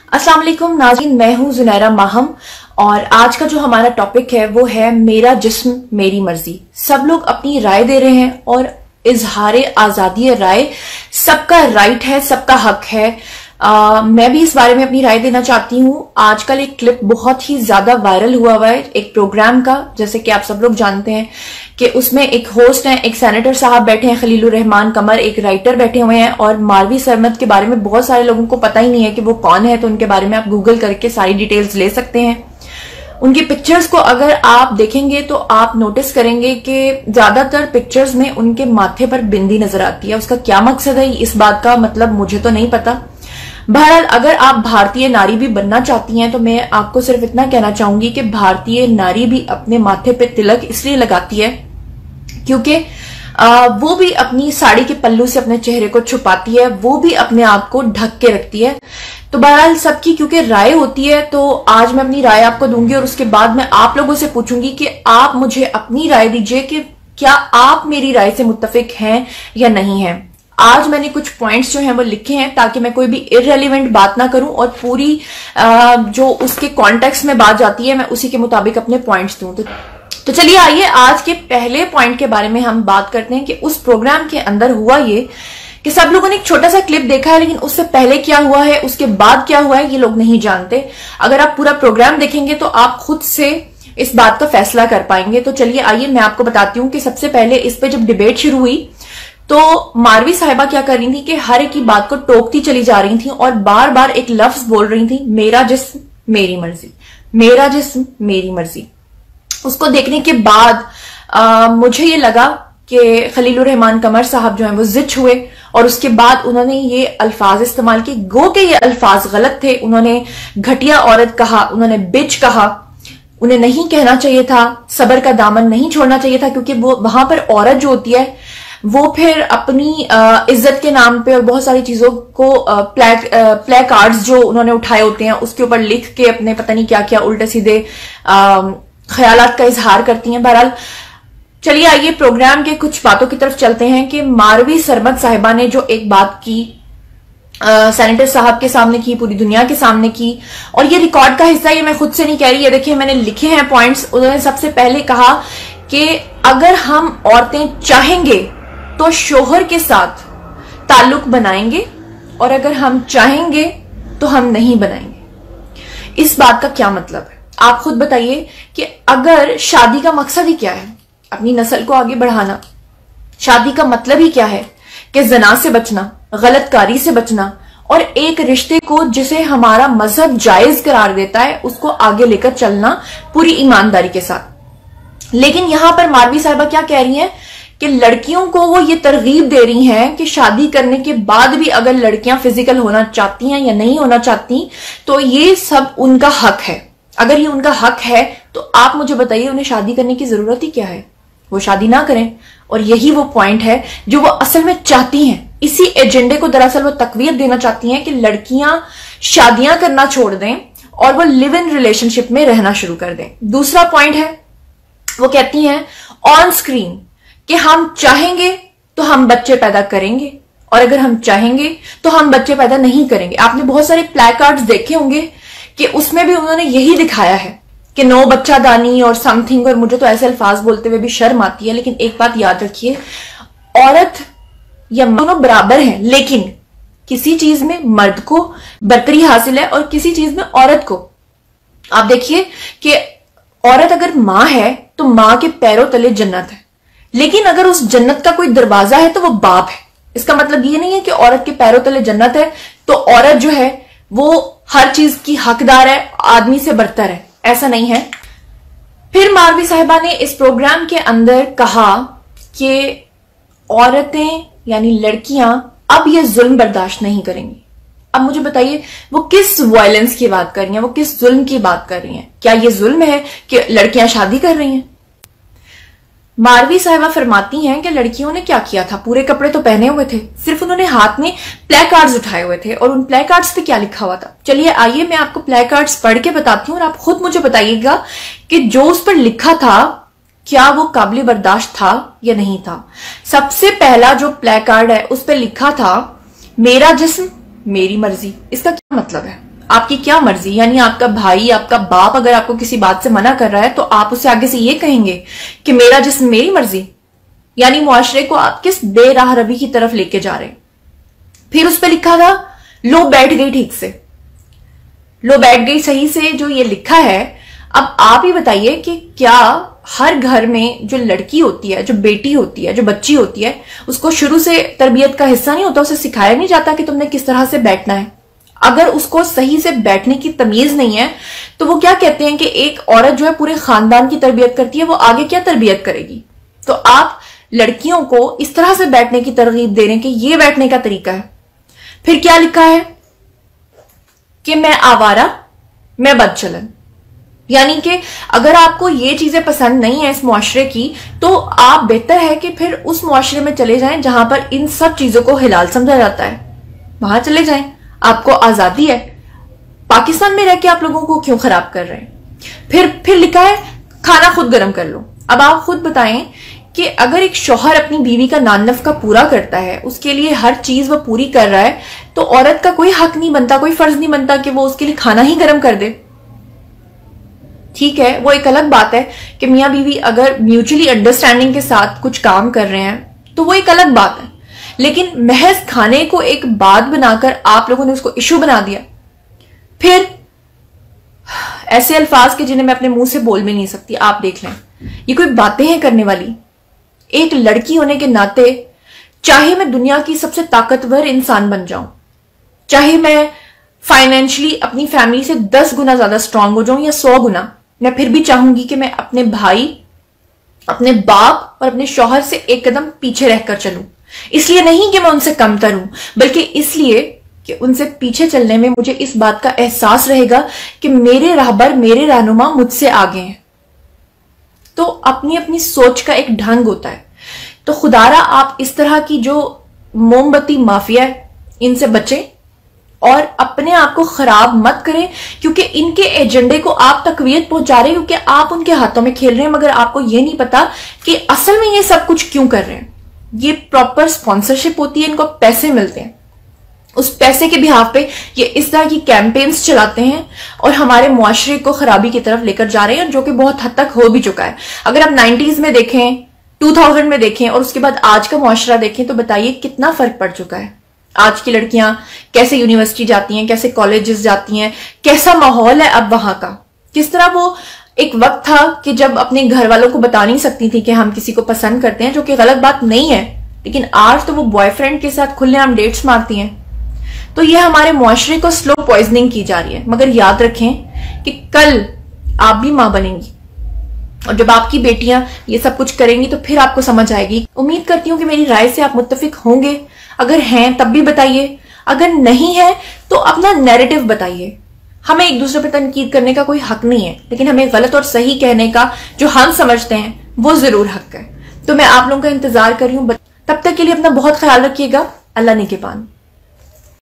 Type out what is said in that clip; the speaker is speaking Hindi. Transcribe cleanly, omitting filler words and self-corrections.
अस्सलाम वालेकुम नाज़रीन, मैं हूं ज़ोनेरा माहम और आज का जो हमारा टॉपिक है वो है मेरा जिस्म मेरी मर्जी। सब लोग अपनी राय दे रहे हैं और इजहार आजादी राय सबका राइट है, सबका हक है। मैं भी इस बारे में अपनी राय देना चाहती हूँ। आजकल एक क्लिप बहुत ही ज्यादा वायरल हुआ है एक प्रोग्राम का, जैसे कि आप सब लोग जानते हैं कि उसमें एक होस्ट हैं, एक सेनेटर साहब बैठे हैं खलीलुर रहमान कमर, एक राइटर बैठे हुए हैं और मारवी सरमद के बारे में बहुत सारे लोगों को पता ही नहीं है कि वो कौन है। तो उनके बारे में आप गूगल करके सारी डिटेल्स ले सकते हैं। उनकी पिक्चर्स को अगर आप देखेंगे तो आप नोटिस करेंगे कि ज्यादातर पिक्चर्स में उनके माथे पर बिंदी नजर आती है। उसका क्या मकसद है इस बात का मतलब मुझे तो नहीं पता। बहरहाल अगर आप भारतीय नारी भी बनना चाहती हैं तो मैं आपको सिर्फ इतना कहना चाहूंगी कि भारतीय नारी भी अपने माथे पे तिलक इसलिए लगाती है क्योंकि वो भी अपनी साड़ी के पल्लू से अपने चेहरे को छुपाती है, वो भी अपने आप को ढक के रखती है। तो बहरहाल सबकी क्योंकि राय होती है तो आज मैं अपनी राय आपको दूंगी और उसके बाद मैं आप लोगों से पूछूंगी कि आप मुझे अपनी राय दीजिए कि क्या आप मेरी राय से मुत्तफिक हैं या नहीं है। आज मैंने कुछ पॉइंट्स जो हैं वो लिखे हैं ताकि मैं कोई भी इररेलेवेंट बात ना करूं और पूरी जो उसके कॉन्टेक्स्ट में बात जाती है मैं उसी के मुताबिक अपने पॉइंट्स दूं। तो चलिए आइए आज के पहले पॉइंट के बारे में हम बात करते हैं कि उस प्रोग्राम के अंदर हुआ ये कि सब लोगों ने एक छोटा सा क्लिप देखा है, लेकिन उससे पहले क्या हुआ है, उसके बाद क्या हुआ है, ये लोग नहीं जानते। अगर आप पूरा प्रोग्राम देखेंगे तो आप खुद से इस बात का फैसला कर पाएंगे। तो चलिए आइए मैं आपको बताती हूँ कि सबसे पहले इस पे जब डिबेट शुरू हुई तो मारवी साहिबा क्या कर रही थी कि हर एक की बात को टोकती चली जा रही थी और बार बार एक लफ्ज बोल रही थी, मेरा जिस्म मेरी मर्जी, मेरा जिस्म मेरी मर्जी। उसको देखने के बाद मुझे ये लगा कि खलीलुर रहमान कमर साहब जो है वो जिच हुए और उसके बाद उन्होंने ये अल्फाज इस्तेमाल किए। गो के ये अल्फाज गलत थे। उन्होंने घटिया औरत कहा, उन्होंने बिच कहा, उन्हें नहीं कहना चाहिए था, सबर का दामन नहीं छोड़ना चाहिए था क्योंकि वो वहां पर औरत जो होती है वो फिर अपनी इज्जत के नाम पे और बहुत सारी चीजों को प्ले कार्ड्स जो उन्होंने उठाए होते हैं उसके ऊपर लिख के अपने पता नहीं क्या क्या उल्टे सीधे ख्यालात का इजहार करती हैं। बहरहाल चलिए आइए प्रोग्राम के कुछ बातों की तरफ चलते हैं कि मारवी सरमद साहिबा ने जो एक बात की सेनेटर साहब के सामने की, पूरी दुनिया के सामने की, और ये रिकॉर्ड का हिस्सा, ये मैं खुद से नहीं कह रही, ये देखिए मैंने लिखे हैं पॉइंट्स। उन्होंने सबसे पहले कहा कि अगर हम औरतें चाहेंगे तो शोहर के साथ ताल्लुक बनाएंगे और अगर हम चाहेंगे तो हम नहीं बनाएंगे। इस बात का क्या मतलब है आप खुद बताइए कि अगर शादी का मकसद ही क्या है, अपनी नस्ल को आगे बढ़ाना, शादी का मतलब ही क्या है कि जना से बचना, गलतकारी से बचना और एक रिश्ते को जिसे हमारा मजहब जायज करार देता है उसको आगे लेकर चलना पूरी ईमानदारी के साथ। लेकिन यहां पर मारवी साहिबा क्या कह रही हैं कि लड़कियों को वो ये तरगीब दे रही हैं कि शादी करने के बाद भी अगर लड़कियां फिजिकल होना चाहती हैं या नहीं होना चाहती तो ये सब उनका हक है। अगर ये उनका हक है तो आप मुझे बताइए उन्हें शादी करने की जरूरत ही क्या है, वो शादी ना करें। और यही वो पॉइंट है जो वो असल में चाहती हैं। इसी एजेंडे को दरअसल वो तकवीत देना चाहती हैं कि लड़कियां शादियां करना छोड़ दें और वो लिव इन रिलेशनशिप में रहना शुरू कर दें। दूसरा पॉइंट है, वो कहती हैं ऑन स्क्रीन कि हम चाहेंगे तो हम बच्चे पैदा करेंगे और अगर हम चाहेंगे तो हम बच्चे पैदा नहीं करेंगे। आपने बहुत सारे प्लेकार्ड्स देखे होंगे कि उसमें भी उन्होंने यही दिखाया है कि नो बच्चा दानी और समथिंग, और मुझे तो ऐसे अल्फाज बोलते हुए भी शर्म आती है। लेकिन एक बात याद रखिए, औरत या दोनों बराबर हैं, लेकिन किसी चीज में मर्द को बरतरी हासिल है और किसी चीज में औरत को। आप देखिए कि औरत अगर मां है तो मां के पैरों तले जन्नत है, लेकिन अगर उस जन्नत का कोई दरवाजा है तो वो बाप है। इसका मतलब ये नहीं है कि औरत के पैरों तले जन्नत है तो औरत जो है वो हर चीज की हकदार है, आदमी से बरतर है, ऐसा नहीं है। फिर मारवी साहिबा ने इस प्रोग्राम के अंदर कहा कि औरतें यानी लड़कियां अब ये जुल्म बर्दाश्त नहीं करेंगी। अब मुझे बताइए वो किस वायलेंस की बात कर रही हैं, वो किस जुल्म की बात कर रही हैं? क्या ये जुल्म है कि लड़कियां शादी कर रही हैं? मारवी साहिबा फरमाती हैं कि लड़कियों ने क्या किया था, पूरे कपड़े तो पहने हुए थे, सिर्फ उन्होंने हाथ में प्ले कार्ड्स उठाए हुए थे और उन प्ले कार्ड्स पे क्या लिखा हुआ था। चलिए आइए मैं आपको प्ले कार्ड्स पढ़ के बताती हूँ और आप खुद मुझे बताइएगा कि जो उस पर लिखा था क्या वो काबिल बर्दाश्त था या नहीं था। सबसे पहला जो प्ले कार्ड है उस पर लिखा था मेरा जिस्म मेरी मर्जी। इसका क्या मतलब है आपकी क्या मर्जी, यानी आपका भाई, आपका बाप अगर आपको किसी बात से मना कर रहा है तो आप उसे आगे से ये कहेंगे कि मेरा जिस्म मेरी मर्जी, यानी मुआशरे को आप किस बेराह रवि की तरफ लेके जा रहे हैं। फिर उस पर लिखा था लो बैठ गई ठीक से, लो बैठ गई सही से, जो ये लिखा है। अब आप ही बताइए कि क्या हर घर में जो लड़की होती है, जो बेटी होती है, जो बच्ची होती है, उसको शुरू से तरबियत का हिस्सा नहीं होता, उसे सिखाया नहीं जाता कि तुमने किस तरह से बैठना है। अगर उसको सही से बैठने की तमीज नहीं है तो वो क्या कहते हैं कि एक औरत जो है पूरे खानदान की तरबियत करती है, वो आगे क्या तरबियत करेगी। तो आप लड़कियों को इस तरह से बैठने की तरगीब दे रहे हैं कि ये बैठने का तरीका है। फिर क्या लिखा है कि मैं आवारा, मैं बदचलन, यानी कि अगर आपको ये चीजें पसंद नहीं है इस मुआशरे की, तो आप बेहतर है कि फिर उस मुआशरे में चले जाएं जहां पर इन सब चीजों को हिलाल समझा जाता है, वहां चले जाएं, आपको आजादी है। पाकिस्तान में रह के आप लोगों को क्यों खराब कर रहे हैं। फिर लिखा है खाना खुद गर्म कर लो। अब आप खुद बताएं कि अगर एक शौहर अपनी बीवी का नान नफका पूरा करता है, उसके लिए हर चीज वो पूरी कर रहा है, तो औरत का कोई हक नहीं बनता, कोई फर्ज नहीं बनता कि वो उसके लिए खाना ही गर्म कर दे। ठीक है, वो एक अलग बात है कि मियां बीवी अगर म्यूचुअली अंडरस्टैंडिंग के साथ कुछ काम कर रहे हैं तो वो एक अलग बात है, लेकिन महज खाने को एक बात बनाकर आप लोगों ने उसको इशू बना दिया। फिर ऐसे अल्फाज के जिन्हें मैं अपने मुंह से बोल भी नहीं सकती, आप देख लें, ये कोई बातें हैं करने वाली। एक लड़की होने के नाते चाहे मैं दुनिया की सबसे ताकतवर इंसान बन जाऊं, चाहे मैं फाइनेंशियली अपनी फैमिली से 10 गुना ज्यादा स्ट्रांग हो जाऊं या 100 गुना, मैं फिर भी चाहूंगी कि मैं अपने भाई, अपने बाप और अपने शौहर से एक कदम पीछे रहकर चलूं। इसलिए नहीं कि मैं उनसे कमतर हूं, बल्कि इसलिए कि उनसे पीछे चलने में मुझे इस बात का एहसास रहेगा कि मेरे राहबर, मेरे रहनुमा मुझसे आगे हैं। तो अपनी अपनी सोच का एक ढंग होता है। तो खुदारा आप इस तरह की जो मोमबत्ती माफिया है, इनसे बचें और अपने आप को खराब मत करें, क्योंकि इनके एजेंडे को आप तकवीयत पहुंचा रहे हैं, क्योंकि आप उनके हाथों में खेल रहे हैं, मगर आपको यह नहीं पता कि असल में ये सब कुछ क्यों कर रहे हैं। ये प्रॉपर स्पॉन्सरशिप होती है, इनको पैसे मिलते हैं, उस पैसे के बिहाफ पे ये इस तरह की कैंपेन्स चलाते हैं और हमारे मुआशरे को खराबी की तरफ लेकर जा रहे हैं, जो कि बहुत हद तक हो भी चुका है। अगर आप 90s में देखें, 2000 में देखें और उसके बाद आज का मुआशरा देखें, तो बताइए कितना फर्क पड़ चुका है। आज की लड़कियां कैसे यूनिवर्सिटी जाती हैं, कैसे कॉलेजेस जाती हैं, कैसा माहौल है अब वहां का। किस तरह वो एक वक्त था कि जब अपने घर वालों को बता नहीं सकती थी कि हम किसी को पसंद करते हैं, जो कि गलत बात नहीं है, लेकिन आज तो वो बॉयफ्रेंड के साथ खुलेआम डेट्स मारती हैं। तो ये हमारे मुआशरे को स्लो पॉइजनिंग की जा रही है। मगर याद रखें कि कल आप भी मां बनेंगी और जब आपकी बेटियां ये सब कुछ करेंगी तो फिर आपको समझ आएगी। उम्मीद करती हूं कि मेरी राय से आप मुत्तफिक होंगे। अगर हैं तब भी बताइए, अगर नहीं है तो अपना नैरेटिव बताइए। हमें एक दूसरे पर तनकीद करने का कोई हक नहीं है, लेकिन हमें गलत और सही कहने का जो हम समझते हैं वो जरूर हक है। तो मैं आप लोगों का इंतजार कर रही हूं। तब तक के लिए अपना बहुत ख्याल रखिएगा। अल्लाह निगहबान।